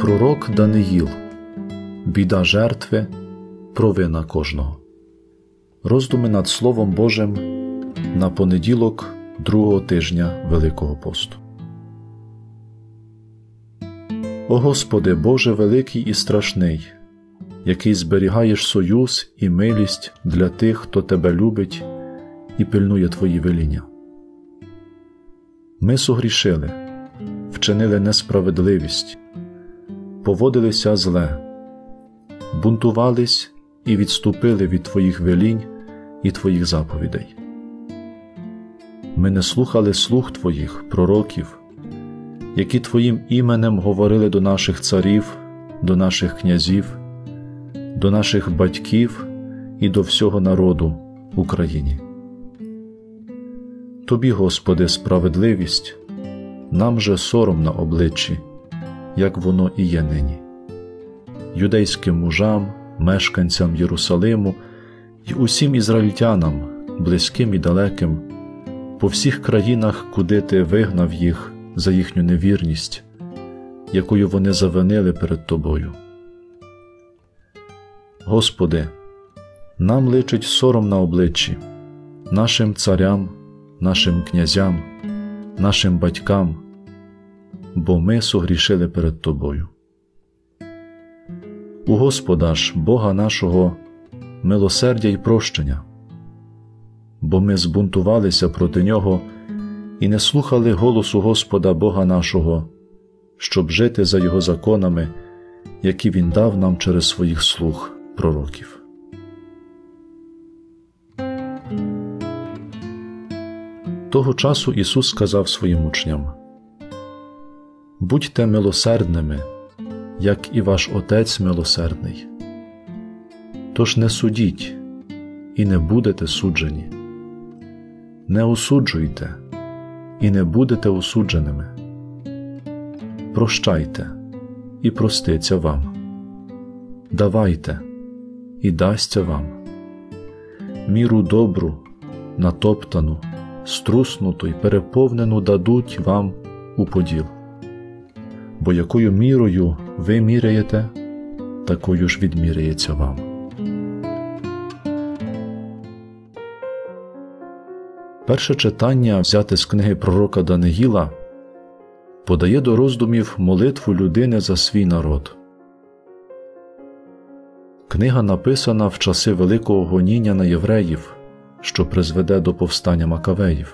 Пророк Даниїл. Біда жертви, провина кожного. Роздуми над Словом Божим на понеділок другого тижня Великого посту. О Господи, Боже великий і страшний, який зберігаєш союз і милість для тих, хто Тебе любить і пильнує Твої веління. Ми согрішили, вчинили несправедливість, поводилися зле, бунтувались і відступили від Твоїх велінь і Твоїх заповідей. Ми не слухали слуг Твоїх, пророків, які Твоїм іменем говорили до наших царів, до наших князів, до наших батьків і до всього народу в Україні. Тобі, Господи, справедливість, нам же сором на обличчі, як воно і є нині. Юдейським мужам, мешканцям Єрусалиму і усім ізраїльтянам, близьким і далеким, по всіх країнах, куди Ти вигнав їх за їхню невірність, якою вони завинили перед Тобою. Господи, нам личить сором на обличчі, нашим царям, нашим князям, нашим батькам, бо ми согрішили перед Тобою. У Господа ж, Бога нашого, милосердя й прощення, бо ми збунтувалися проти Нього і не слухали голосу Господа Бога нашого, щоб жити за Його законами, які Він дав нам через своїх слуг, пророків. Того часу Ісус сказав своїм учням: «Будьте милосердними, як і ваш Отець милосердний. Тож не судіть, і не будете суджені. Не осуджуйте, і не будете осудженими. Прощайте, і проститься вам. Давайте, і дасться вам. Міру добру, натоптану, струснуту й переповнену дадуть вам у поділ. Бо якою мірою ви міряєте, такою ж відміряється вам». Перше читання, взяте з книги пророка Даниїла, подає до роздумів молитву людини за свій народ. Книга написана в часи великого гоніння на євреїв, що призведе до повстання Макавеїв.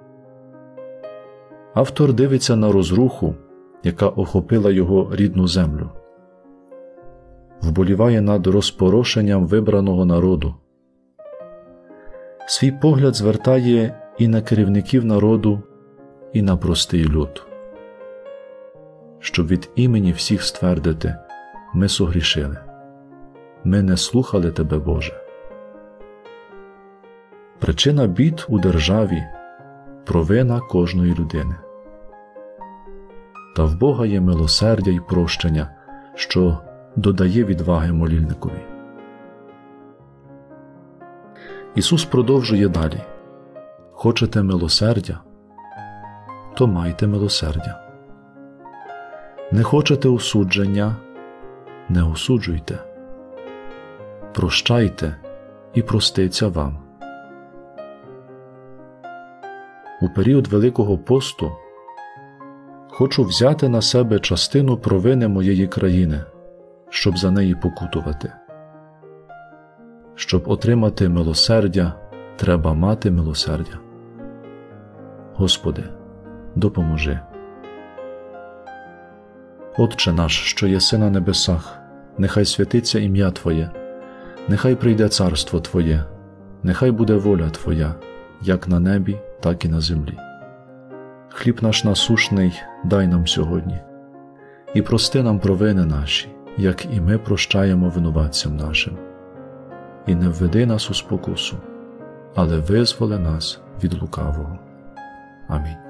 Автор дивиться на розруху, яка охопила його рідну землю. Вболіває над розпорошенням вибраного народу. Свій погляд звертає і на керівників народу, і на простий люд. Щоб від імені всіх ствердити: ми согрішили. Ми не слухали Тебе, Боже. Причина бід у державі – провина кожної людини. Та в Бога є милосердя й прощення, що додає відваги молільникові. Ісус продовжує далі: «Хочете милосердя? То майте милосердя. Не хочете осудження? Не осуджуйте. Прощайте, і проститься вам». У період Великого посту хочу взяти на себе частину провини моєї країни, щоб за неї покутувати. Щоб отримати милосердя, треба мати милосердя. Господи, допоможи. Отче наш, що єси на небесах, нехай святиться ім'я Твоє, нехай прийде царство Твоє, нехай буде воля Твоя, як на небі, так і на землі. Хліб наш насушний дай нам сьогодні, і прости нам провини наші, як і ми прощаємо винуватцям нашим. І не введи нас у спокусу, але визволи нас від лукавого. Амінь.